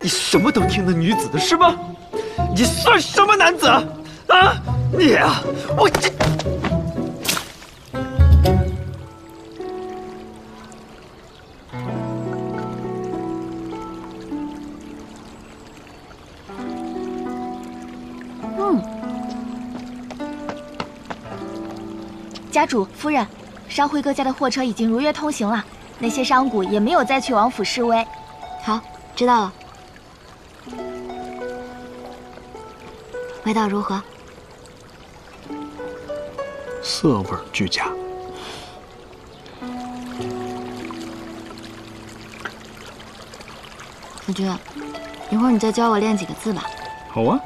你什么都听那女子的是吧？你算什么男子啊？你啊，我这…… 家主夫人，商会各家的货车已经如约通行了，那些商贾也没有再去王府示威。 好，知道了。味道如何？ 色味俱佳。 夫君，一会儿你再教我练几个字吧。 好啊。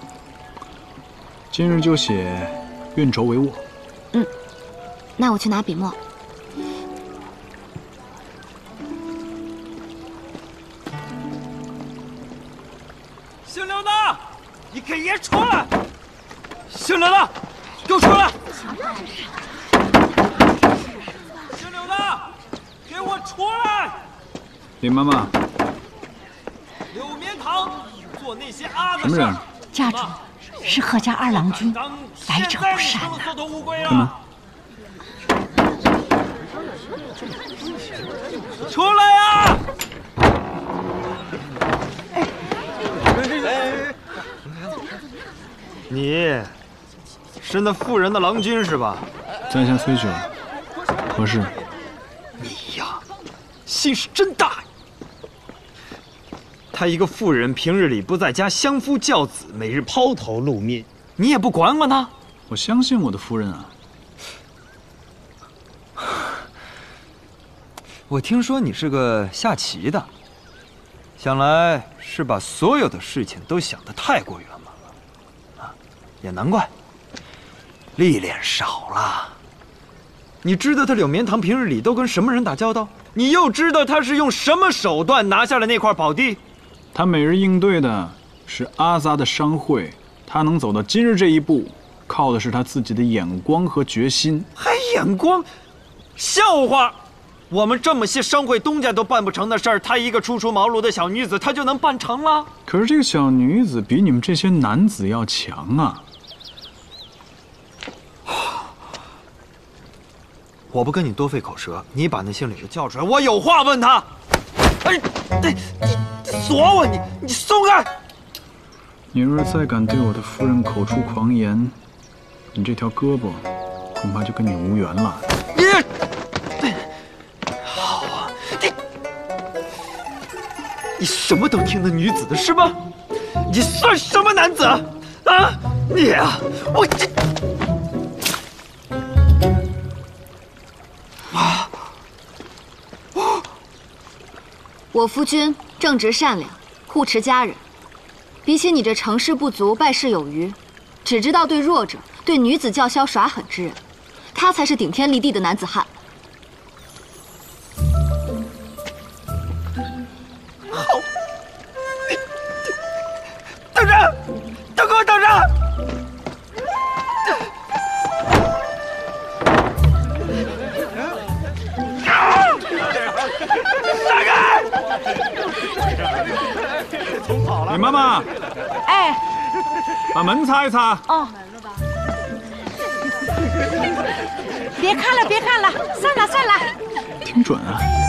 今日就写运筹帷幄。 那我去拿笔墨。 姓刘的，你给爷出来！姓刘的，给我出来！姓刘的，给我出来！ 林妈妈， 柳绵堂做那些阿什么人？ 家主，是贺家二郎君，来者不善呐。 开门。 出来呀！你是那妇人的郎君是吧？ 在下崔九，何事？ 你呀，心是真大呀！她一个妇人，平日里不在家相夫教子，每日抛头露面，你也不管管她？ 我相信我的夫人啊。 我听说你是个下棋的，想来是把所有的事情都想得太过圆满了，啊，也难怪，历练少了。你知道他柳绵堂平日里都跟什么人打交道？你又知道他是用什么手段拿下了那块宝地？ 他每日应对的是阿扎的商会，他能走到今日这一步，靠的是他自己的眼光和决心。 还眼光？笑话！我们这么些商会东家都办不成的事儿，她一个初出茅庐的小女子，她就能办成了？ 可是这个小女子比你们这些男子要强啊！ 我不跟你多费口舌，你把那姓柳的叫出来，我有话问他。哎，你锁我，你松开！ 你若是再敢对我的夫人口出狂言，你这条胳膊恐怕就跟你无缘了。 你什么都听那女子的是吧？你算什么男子啊？你啊，我这…… 我夫君正直善良，护持家人，比起你这成事不足败事有余，只知道对弱者、对女子叫嚣耍狠之人，他才是顶天立地的男子汉。 好，等着，都给我等着！闪开！ 李妈妈， 哎， 把门擦一擦。 哦，别看了，别看了，算了算了。 挺准啊。